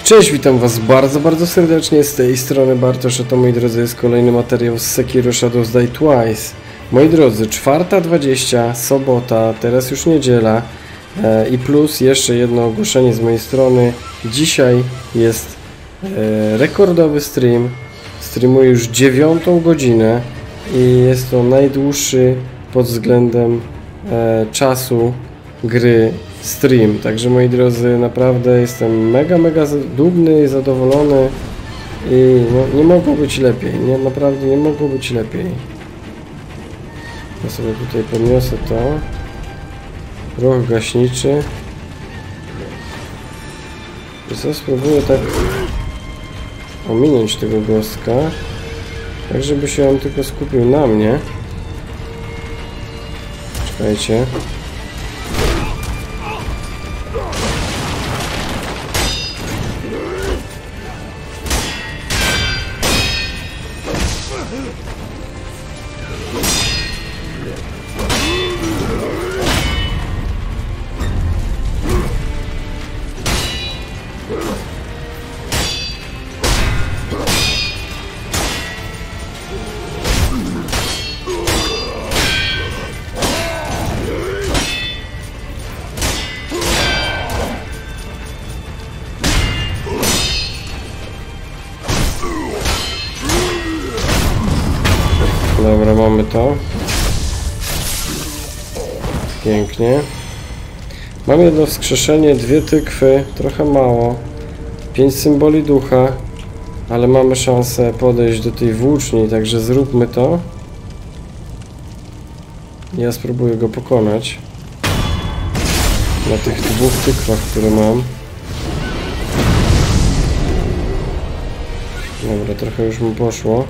Cześć, witam was bardzo serdecznie, z tej strony Bartosz, a to, moi drodzy, jest kolejny materiał z Sekiro Shadows Die Twice. Moi drodzy, 4:20, sobota, teraz już niedziela i plus jeszcze jedno ogłoszenie z mojej strony. Dzisiaj jest rekordowy stream, streamuję już 9. godzinę i jest to najdłuższy pod względem czasu gry stream, także moi drodzy, naprawdę jestem mega dumny i zadowolony i no, nie mogło być lepiej, naprawdę nie mogło być lepiej. Ja sobie tutaj podniosę to, proch gaśniczy i co, spróbuję tak ominąć tego gostka, tak żeby się on tylko skupił na mnie. Czekajcie. Dobra, mamy to. Pięknie. Mam jedno wskrzeszenie, 2 tykwy, trochę mało. 5 symboli ducha, ale mamy szansę podejść do tej włóczni, także zróbmy to. Ja spróbuję go pokonać. Na tych 2 tykwach, które mam. Dobra, trochę już mu poszło.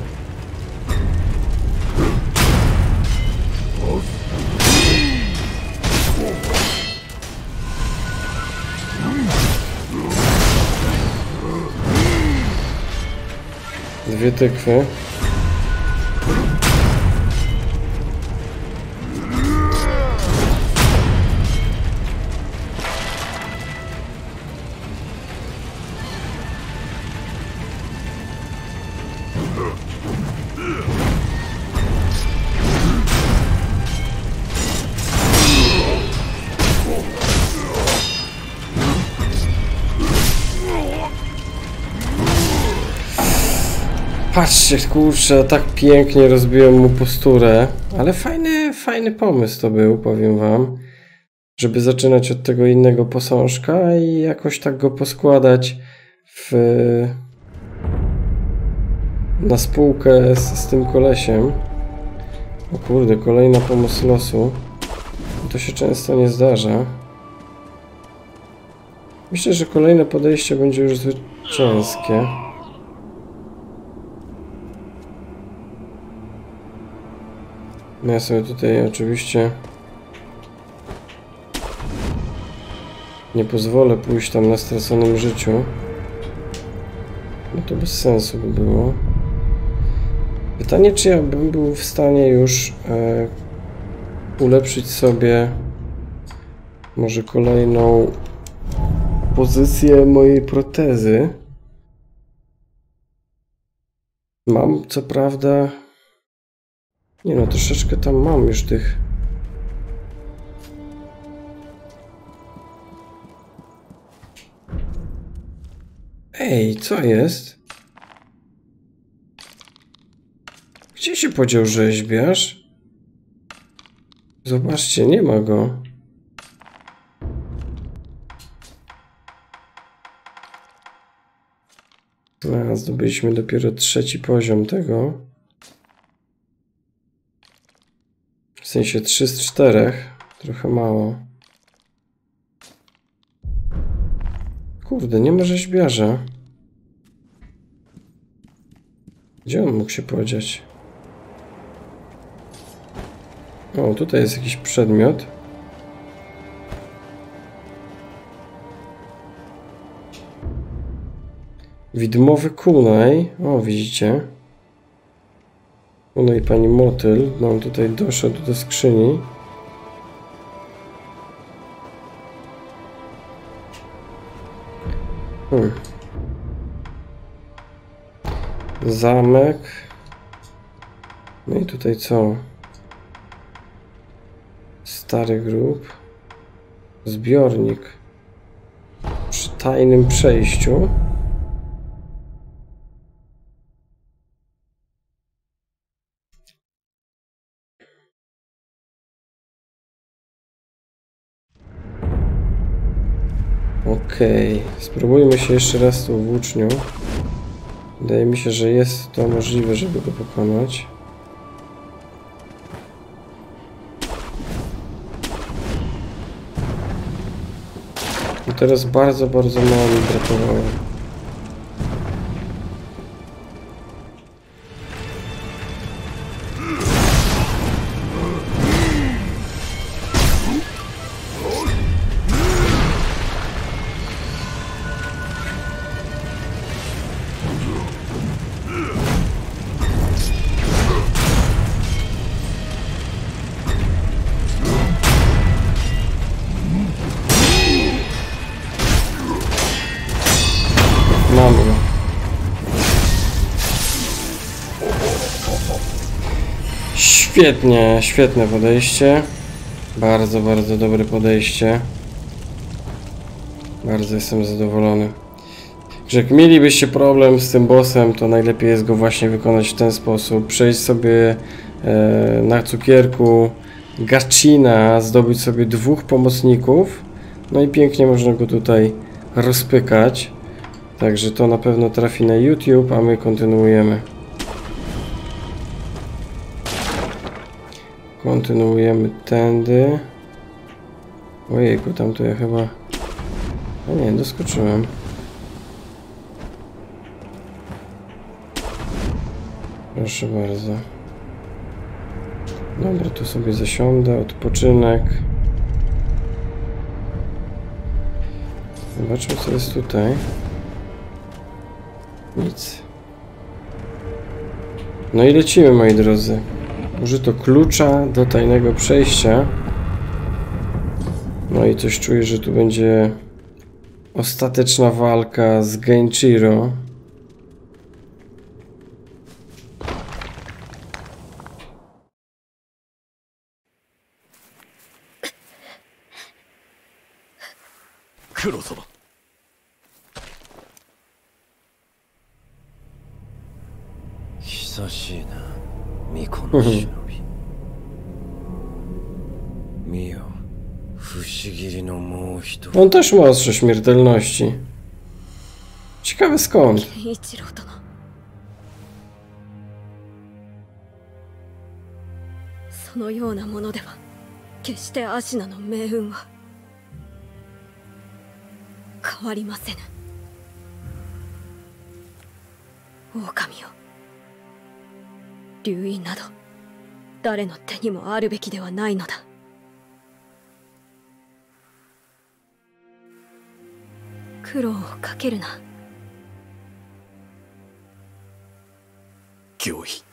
Dwie tykwy. Patrzcie, kurczę, tak pięknie rozbiłem mu posturę, ale fajny pomysł to był, powiem wam, żeby zaczynać od tego innego posążka i jakoś tak go poskładać na spółkę z tym kolesiem. O kurde, kolejna pomoc losu. To się często nie zdarza. Myślę, że kolejne podejście będzie już zwycięskie. No ja sobie tutaj oczywiście nie pozwolę pójść tam na straconym życiu. No to bez sensu by było. Pytanie, czy ja bym był w stanie już ulepszyć sobie może kolejną pozycję mojej protezy. Mam co prawda... Nie no, troszeczkę tam mam już tych... Ej, co jest? Gdzie się podział rzeźbiarz? Zobaczcie, nie ma go. Zdobyliśmy dopiero 3. poziom tego. W sensie 3 z 4. Trochę mało. Kurde, nie ma rzeźbiarza. Gdzie on mógł się podziać? O, tutaj jest jakiś przedmiot. Widmowy kunaj. O, widzicie? No i pani motyl. No, on tutaj doszedł do skrzyni. Zamek. No i tutaj co? Stary grób. Zbiornik. Przy tajnym przejściu. Okej, spróbujmy się jeszcze raz tu włócznią. Wydaje mi się, że jest to możliwe, żeby go pokonać. I teraz bardzo mało mi brakowało. Mam go. Świetnie, świetne podejście. Bardzo dobre podejście. Bardzo jestem zadowolony. Że jak mielibyście problem z tym bossem, to najlepiej jest go właśnie wykonać w ten sposób. Przejść sobie na cukierku Gachina, zdobyć sobie 2 pomocników. No i pięknie można go tutaj rozpykać. Także to na pewno trafi na YouTube, a my kontynuujemy. Kontynuujemy tędy. Ojejku, tam to ja chyba... O nie, doskoczyłem. Proszę bardzo. Dobra, tu sobie zasiądę, odpoczynek. Zobaczmy, co jest tutaj. Nic. No i lecimy, moi drodzy. Użyto klucza do tajnego przejścia. No i coś czuję, że tu będzie ostateczna walka z Genshiro. Kuro-sama. 久しいな、巫女の忍び。見よ、不思議のもう一つ。 On też ma ostrze śmiertelności. Ciekawe skąd. 一郎殿、そのようなものでは決してアシナの命運は変わりませぬ。狼よ、流因など誰の手にもあるべきではないのだ。苦労をかけるな。 脅威。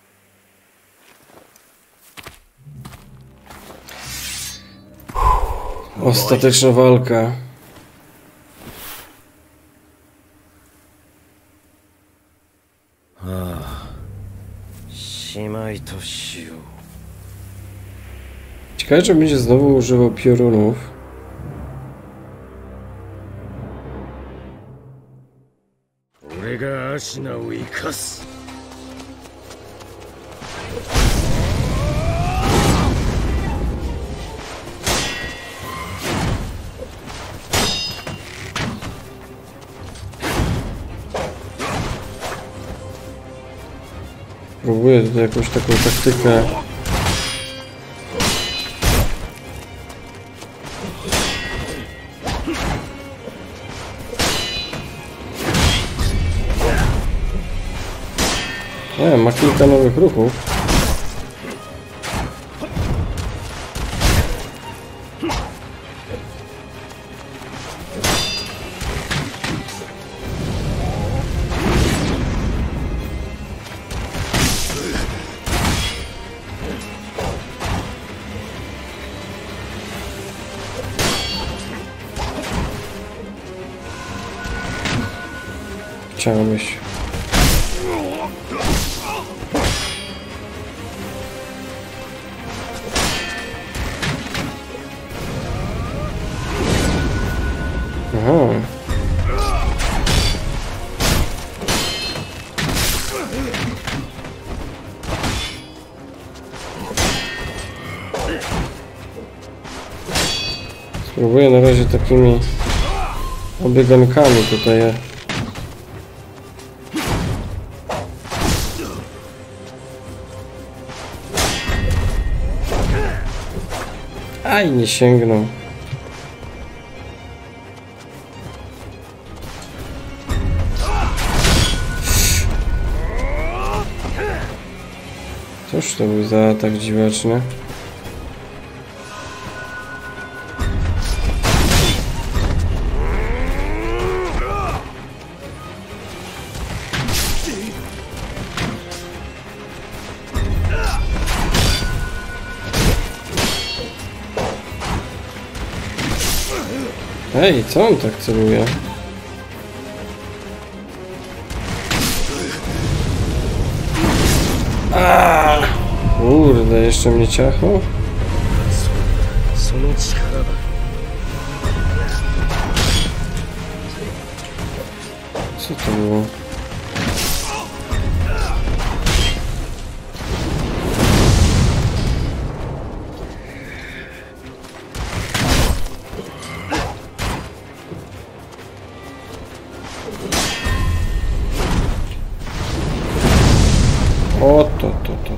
Ostateczna walka. Ciekawe, czy będzie znowu używał piorunów. Próbuję tutaj jakąś taką taktykę. Ma kilka nowych ruchów. Chciałem iść. Próbuję na razie takimi obiegankami tutaj. Aj, nie sięgnął. Cóż to był za atak dziwaczny? Ej, co on tak celuje? Kurde, jeszcze mnie ciachał? Co to było? O, to.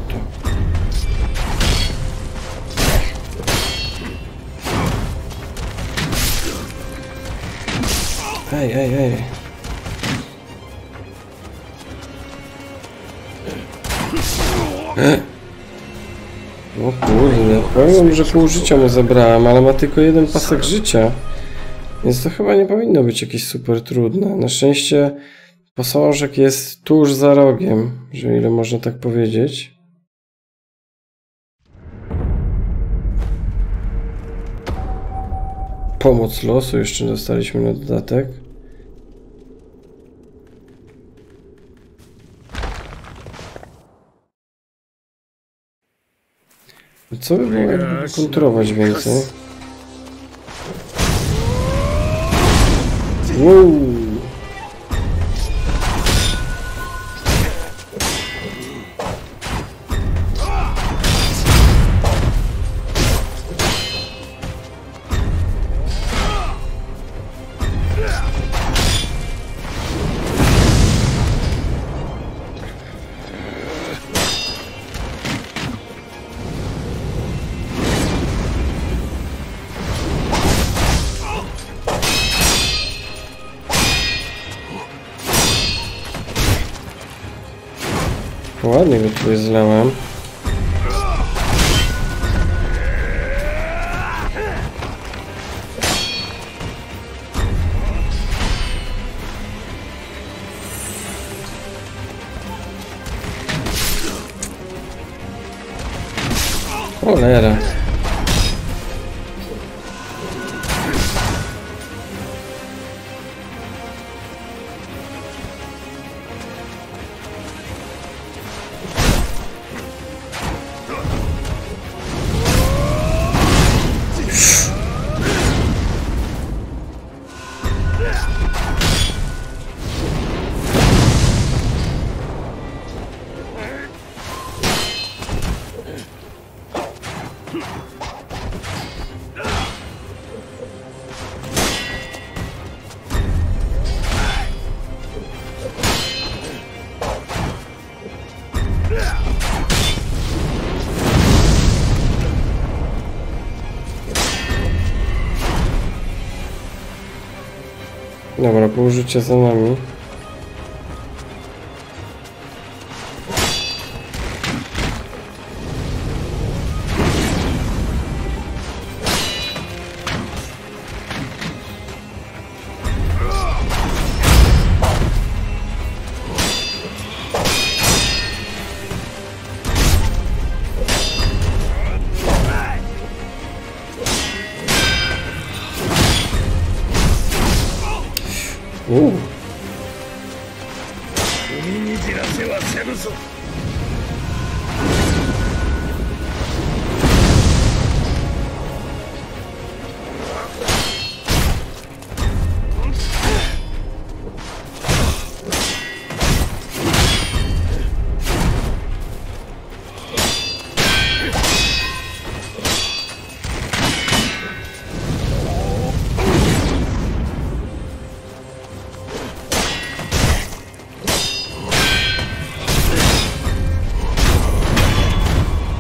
Ej. O kurde, powiem, że pół życia mu zabrałem, ale ma tylko jeden pasek życia. Więc to chyba nie powinno być jakieś super trudne. Na szczęście posążek jest tuż za rogiem, że ile można tak powiedzieć. Pomoc losu jeszcze dostaliśmy na dodatek. Co by było jakby kontrolować więcej? Wow. Ładnie go tutaj zlałem. Cholera. Dobra, pół życia za nami.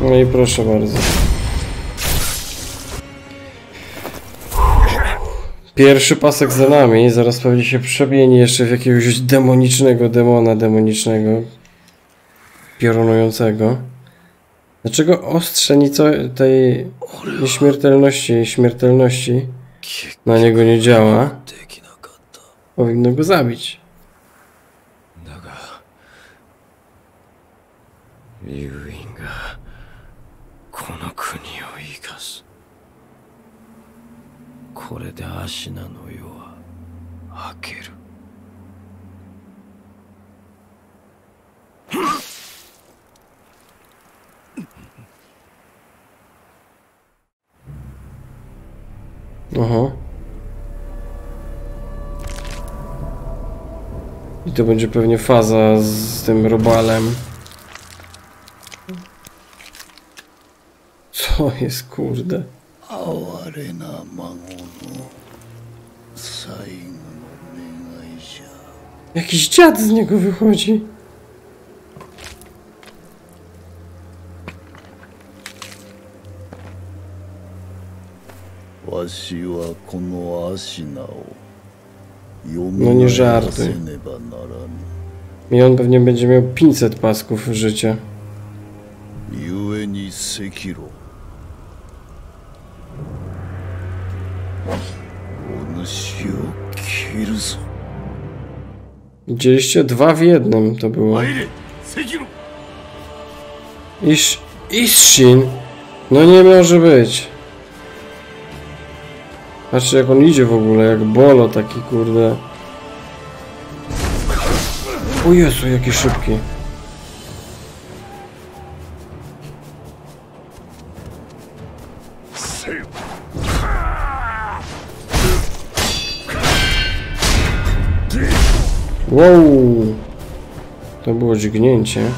No i proszę bardzo. Pierwszy pasek za nami, zaraz pewnie się przemieni jeszcze w jakiegoś demonicznego demona, piorunującego. Dlaczego ostrze tej śmiertelności na niego nie działa? Powinno go zabić. ユーインがこの国を生かす。これでアシナの世は明ける。 Aha. I to będzie pewnie faza z tym robalem. Co jest, kurde? Jakiś dziad z niego wychodzi. No nie żartuj. I on pewnie będzie miał 500 pasków życia. Widzieliście? 2 w 1 to było. Isshin! No nie może być. Patrzcie jak on idzie w ogóle, jak bolo taki, kurde. O Jezu, jaki szybki. Wow! To było dźgnięcie.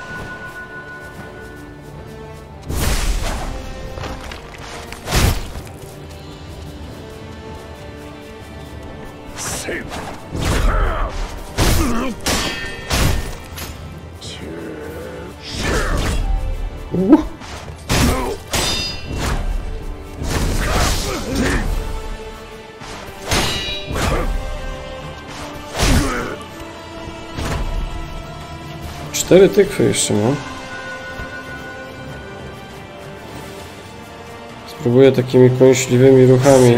Cztery tykwy jeszcze mam. Spróbuję takimi kąśliwymi ruchami.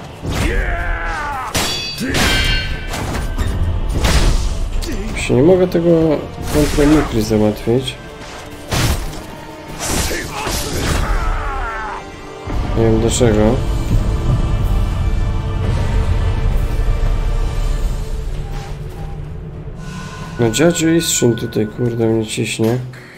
Nie mogę tego kontremikry załatwić. Nie wiem dlaczego. No dziadziu Isshin tutaj, kurde, mnie ciśnie.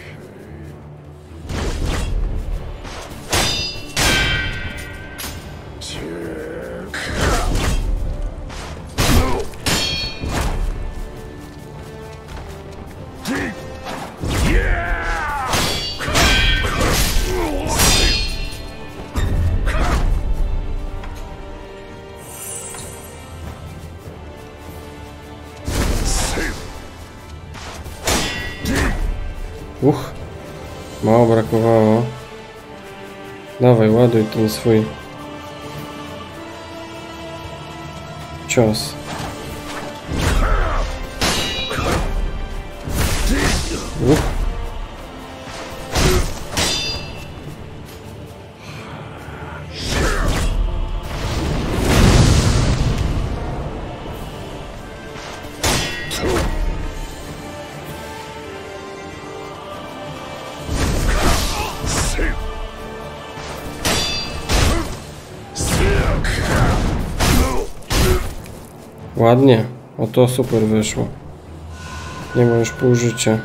Mało brakowało. Dawaj, ładuj ten swój cios. Ładnie. O to super wyszło. Nie ma już pół życia.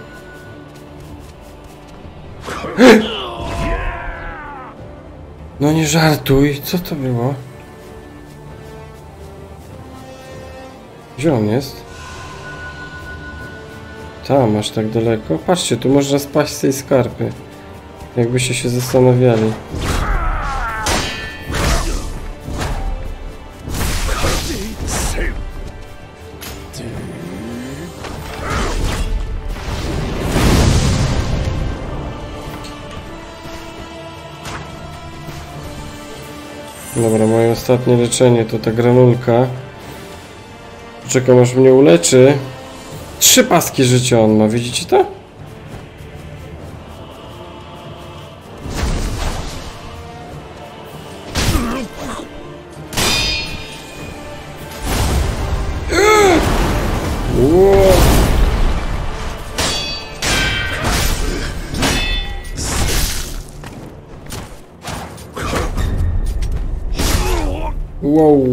No nie żartuj. Co to było? Gdzie on jest? Tam, aż tak daleko. Patrzcie, tu można spaść z tej skarpy. Jakbyście się zastanawiali. Dobra, moje ostatnie leczenie to ta granulka. Czekam aż mnie uleczy. 3 paski życia on ma, widzicie to? Wow.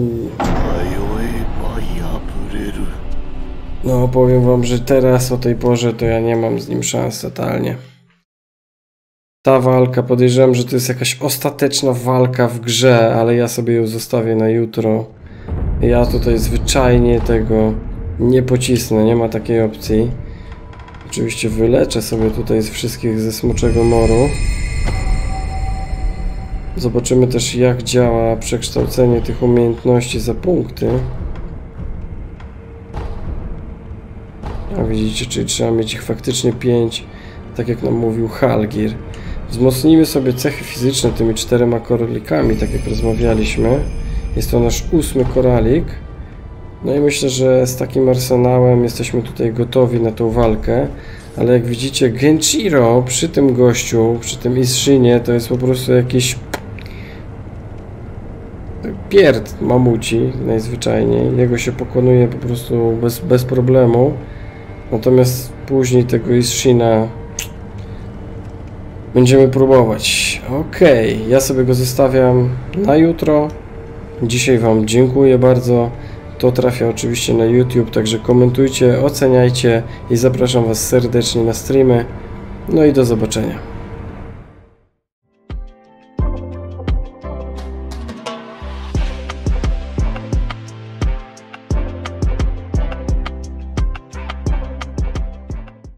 No, powiem wam, że teraz o tej porze to ja nie mam z nim szans totalnie. Ta walka, podejrzewam, że to jest jakaś ostateczna walka w grze, ale ja sobie ją zostawię na jutro. Ja tutaj zwyczajnie tego nie pocisnę, nie ma takiej opcji. Oczywiście wyleczę sobie tutaj z wszystkich ze Smoczego Moru. Zobaczymy też, jak działa przekształcenie tych umiejętności za punkty. A widzicie, czyli trzeba mieć ich faktycznie 5, tak jak nam mówił Halgir. Wzmocnijmy sobie cechy fizyczne tymi 4 koralikami, tak jak rozmawialiśmy. Jest to nasz 8 koralik. No i myślę, że z takim arsenałem jesteśmy tutaj gotowi na tą walkę. Ale jak widzicie, Genshiro przy tym gościu, przy tym Isshinie, to jest po prostu jakiś pierd mamuci najzwyczajniej. Jego się pokonuje po prostu bez problemu. Natomiast później tego Isshina będziemy próbować. Okej, ja sobie go zostawiam na jutro. Dzisiaj wam dziękuję bardzo. To trafia oczywiście na YouTube, także komentujcie, oceniajcie i zapraszam was serdecznie na streamy. No i do zobaczenia.